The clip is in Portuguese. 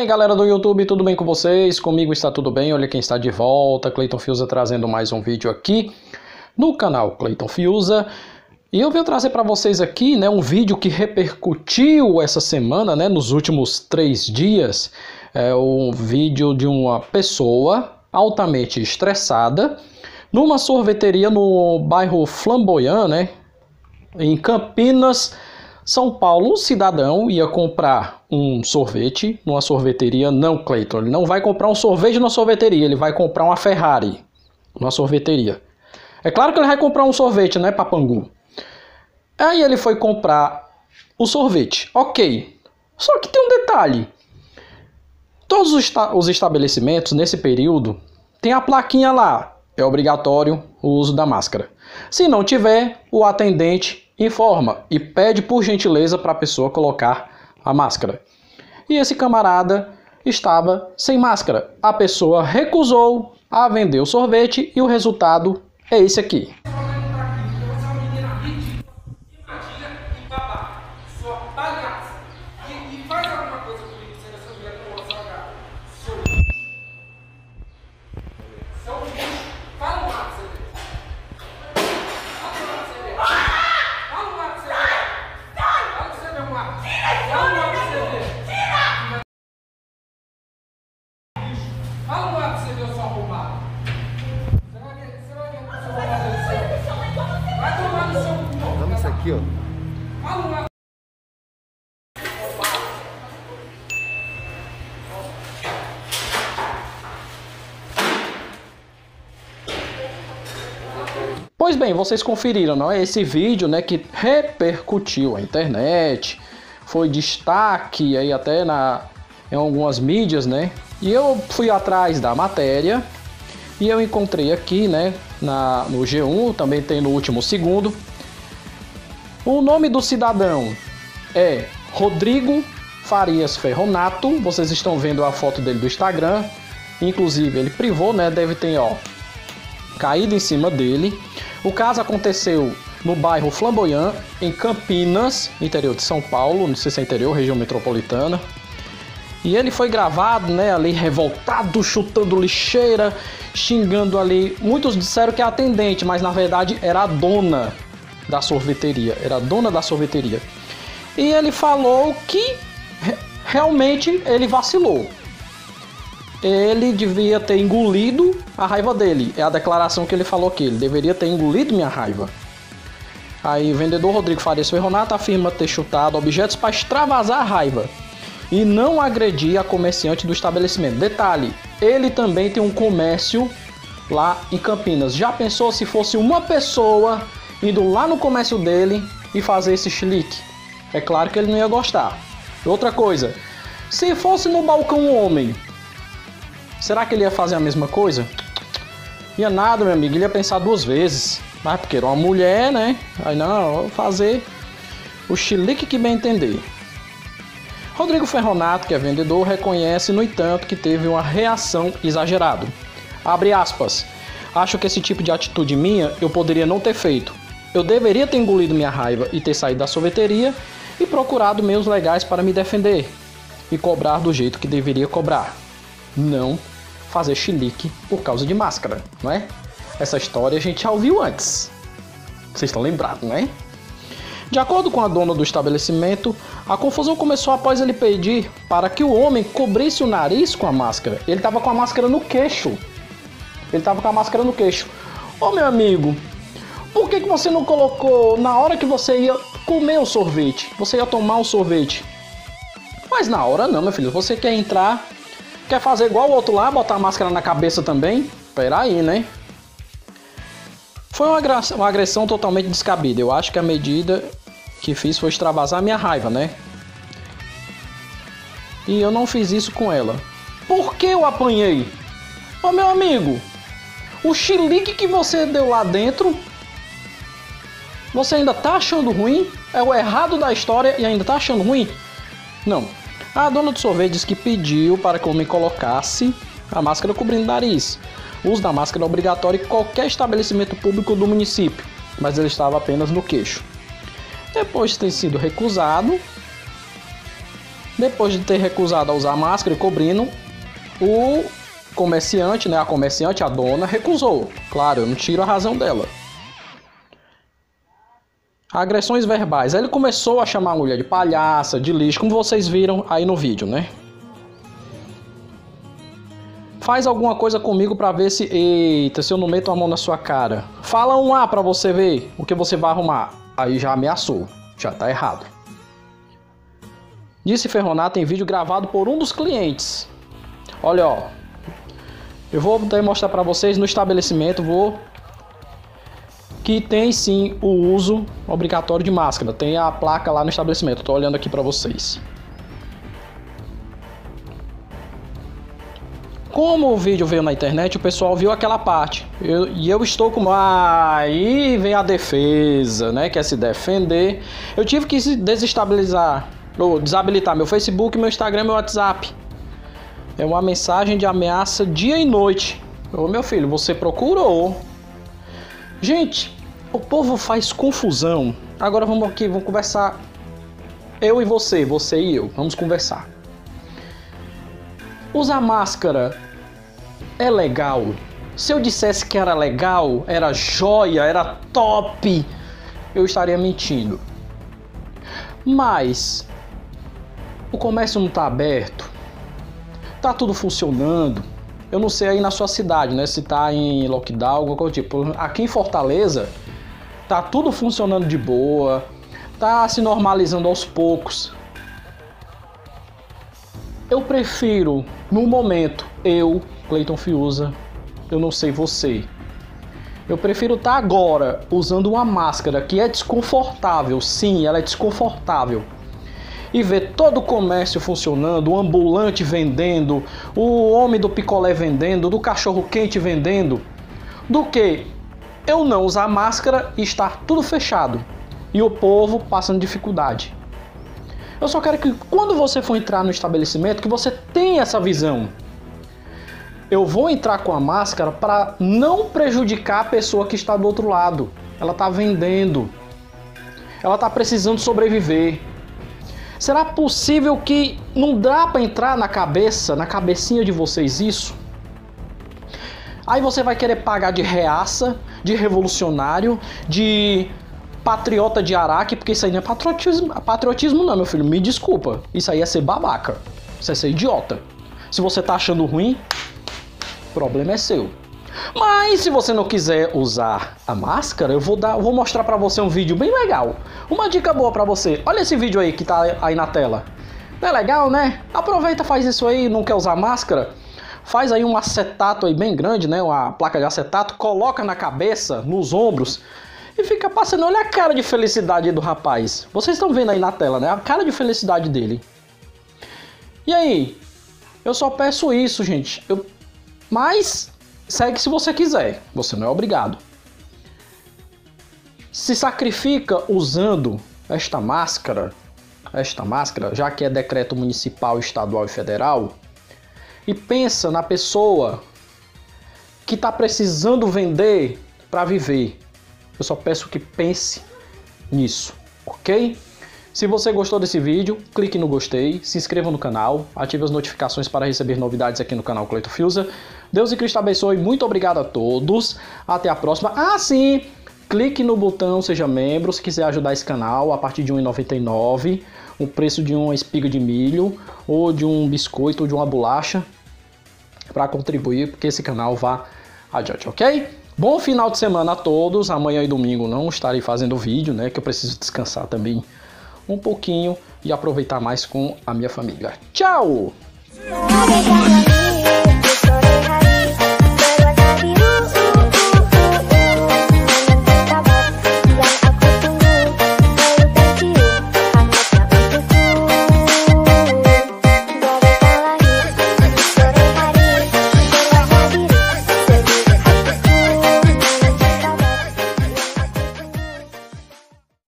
aí galera do YouTube, tudo bem com vocês? Comigo está tudo bem, olha quem está de volta, Cleiton Fiuza trazendo mais um vídeo aqui no canal Cleiton Fiuza. E eu venho trazer para vocês aqui, né, um vídeo que repercutiu essa semana, né, nos últimos 3 dias. É um vídeo de uma pessoa altamente estressada numa sorveteria no bairro Flamboyant, né, em Campinas, São Paulo. Um cidadão ia comprar um sorvete numa sorveteria. Não, Cleiton, ele não vai comprar um sorvete numa sorveteria, ele vai comprar uma Ferrari numa sorveteria. É claro que ele vai comprar um sorvete, né, Papangu? Aí ele foi comprar o sorvete, ok. Só que tem um detalhe. Todos os estabelecimentos, nesse período, tem a plaquinha lá. É obrigatório o uso da máscara. Se não tiver, o atendente informa e pede por gentileza para a pessoa colocar a máscara. E esse camarada estava sem máscara. A pessoa recusou a vender o sorvete e o resultado é esse aqui. Vamos isso aqui, ó. Pois bem, vocês conferiram, não é? Esse vídeo, né, que repercutiu a internet, foi destaque aí até em algumas mídias, né? E eu fui atrás da matéria e eu encontrei aqui, né, no G1, também tem no último segundo. O nome do cidadão é Rodrigo Farias Ferronato. Vocês estão vendo a foto dele do Instagram. Inclusive ele privou, né? Deve ter, ó, caído em cima dele. O caso aconteceu no bairro Flamboyant, em Campinas, interior de São Paulo, não sei se é interior, região metropolitana. E ele foi gravado, né, ali revoltado, chutando lixeira, xingando ali. Muitos disseram que é atendente, mas na verdade era a dona da sorveteria. Era a dona da sorveteria. E ele falou que realmente ele vacilou. Ele devia ter engolido a raiva dele. É a declaração que ele falou aqui. Ele deveria ter engolido minha raiva. Aí o vendedor Rodrigo Farias Ferronato afirma ter chutado objetos para extravasar a raiva e não agredir a comerciante do estabelecimento. Detalhe, ele também tem um comércio lá em Campinas. Já pensou se fosse uma pessoa indo lá no comércio dele e fazer esse chilique? É claro que ele não ia gostar. Outra coisa, se fosse no balcão um homem, será que ele ia fazer a mesma coisa? Ia nada, meu amigo, ele ia pensar 2 vezes. Mas porque era uma mulher, né? Aí não, vou fazer o chilique que bem entender. Rodrigo Ferronato, que é vendedor, reconhece, no entanto, que teve uma reação exagerada. Abre aspas. Acho que esse tipo de atitude minha eu poderia não ter feito. Eu deveria ter engolido minha raiva e ter saído da sorveteria e procurado meios legais para me defender e cobrar do jeito que deveria cobrar. Não fazer chilique por causa de máscara, não é? Essa história a gente já ouviu antes. Vocês estão lembrados, não é? De acordo com a dona do estabelecimento, a confusão começou após ele pedir para que o homem cobrisse o nariz com a máscara. Ele estava com a máscara no queixo. Ô meu amigo, por que você não colocou na hora que você ia comer o sorvete? Você ia tomar o sorvete. Mas na hora não, meu filho. Você quer entrar, quer fazer igual o outro lá, botar a máscara na cabeça também? Peraí, né? Foi uma agressão totalmente descabida. Eu acho que a medida que fiz foi extravasar minha raiva, né? E eu não fiz isso com ela. Por que eu apanhei? Ô meu amigo, o chilique que você deu lá dentro, você ainda tá achando ruim? É o errado da história e ainda tá achando ruim? Não. A dona do sorvete disse que pediu para que o homem colocasse a máscara cobrindo o nariz. O uso da máscara é obrigatório em qualquer estabelecimento público do município, mas ele estava apenas no queixo. Depois de ter sido recusado, Depois de ter recusado a usar máscara e cobrindo, o comerciante, né, a comerciante, a dona, recusou. Claro, eu não tiro a razão dela. Agressões verbais. Aí ele começou a chamar a mulher de palhaça, de lixo, como vocês viram aí no vídeo, né? Faz alguma coisa comigo pra ver se... Eita, se eu não meto a mão na sua cara. Fala um A pra você ver o que você vai arrumar. Aí já ameaçou. Já tá errado. Disse Ferronato em vídeo gravado por um dos clientes. Olha, ó. Eu vou mostrar pra vocês no estabelecimento, que tem sim o uso obrigatório de máscara. Tem a placa lá no estabelecimento. Tô olhando aqui pra vocês. Como o vídeo veio na internet, o pessoal viu aquela parte. E eu estou como... Aí vem a defesa, né? Quer se defender. Eu tive que desestabilizar, ou desabilitar meu Facebook, meu Instagram e meu WhatsApp. É uma mensagem de ameaça dia e noite. Ô meu filho, você procurou. Gente, o povo faz confusão. Agora vamos aqui, vamos conversar. Eu e você e eu. Vamos conversar. Usar máscara é legal? Se eu dissesse que era legal, era joia, era top, eu estaria mentindo. Mas o comércio não está aberto, tá tudo funcionando. Eu não sei aí na sua cidade, né? Se tá em lockdown, alguma coisa tipo. Aqui em Fortaleza tá tudo funcionando de boa, tá se normalizando aos poucos. Eu prefiro, no momento, Cleiton Fiuza, eu não sei você, eu prefiro estar agora usando uma máscara que é desconfortável, sim, ela é desconfortável, e ver todo o comércio funcionando, o ambulante vendendo, o homem do picolé vendendo, do cachorro quente vendendo, do que eu não usar máscara e estar tudo fechado, e o povo passando dificuldade. Eu só quero que quando você for entrar no estabelecimento, que você tenha essa visão. Eu vou entrar com a máscara para não prejudicar a pessoa que está do outro lado. Ela está vendendo. Ela está precisando sobreviver. Será possível que não dá para entrar na cabecinha de vocês isso? Aí você vai querer pagar de reaça, de revolucionário, de... patriota de Araque, porque isso aí não é patriotismo não, meu filho, me desculpa, isso aí é ser babaca, isso é ser idiota. Se você tá achando ruim, o problema é seu. Mas se você não quiser usar a máscara, eu vou mostrar pra você um vídeo bem legal, uma dica boa pra você. Olha esse vídeo aí que tá aí na tela, não é legal, né? Aproveita, faz isso aí, não quer usar máscara? Faz aí um acetato aí bem grande, né? Uma placa de acetato, coloca na cabeça, nos ombros, e fica passando. Olha a cara de felicidade do rapaz. Vocês estão vendo aí na tela, né? A cara de felicidade dele. E aí? Eu só peço isso, gente. Mas segue se você quiser. Você não é obrigado. Se sacrifica usando esta máscara, já que é decreto municipal, estadual e federal, e pensa na pessoa que está precisando vender para viver. Eu só peço que pense nisso, ok? Se você gostou desse vídeo, clique no gostei, se inscreva no canal, ative as notificações para receber novidades aqui no canal Cleiton Fiuza. Deus e Cristo abençoe, muito obrigado a todos, até a próxima. Ah, sim, clique no botão Seja Membro se quiser ajudar esse canal a partir de R$ 1,99, o preço de uma espiga de milho, ou de um biscoito, ou de uma bolacha, para contribuir, porque esse canal vá adiante, ok? Bom final de semana a todos. Amanhã e domingo não estarei fazendo vídeo, né? Que eu preciso descansar também um pouquinho e aproveitar mais com a minha família. Tchau!